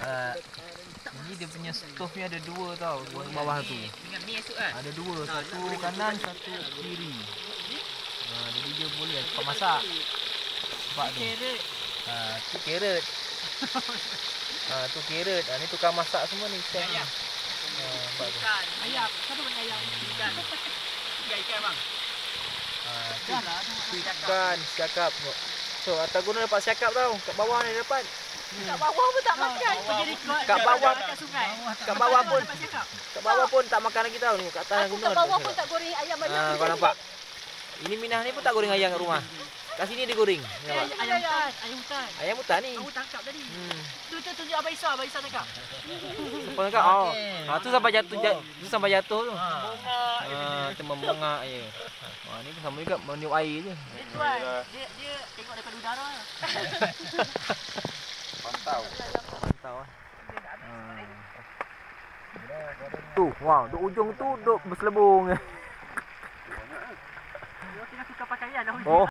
Ini dia punya stove ni ada dua tau, buat bawah tu. Ada dua, satu kanan, satu kiri. Jadi dia boleh cepat masak. Nampak tu. Tu carrot. Tu carrot. Ni tukang masak semua ni ikan. Nampak tu. Ayam. Siapa punya ayam? Ikan. Ikan bang. Ikan siakap. So, atas gunung dapat siakap tau. Kat bawah ni dapat. Kat bawah pun tak makan. Kat bawah kat sungai. Kat bawah pun. Kat bawah pun tak makan lagi tau ni. Kat atas gunung. Kat bawah pun tak goreng ayam banyak. Kau nampak? Ini Minah ni pun tak goreng ayam kat rumah. Kat sini dia goreng. Ayam hutan. Ayam hutan. Ayam hutan ni. Aku tangkap tadi. Tu tunjuk Abang Isa. Abang Isa tangkap. Siapa tangkap? Tu sampai jatuh. Tu sampai jatuh tu. Tu membongak je. Ni pun sama juga meniup air je. Dia tuan. Dia tengok daripada udara. Pantau lah. Tu, wow, duk ujung tu duk berselebung. Dia tengah tukar pakaian dah. Oh.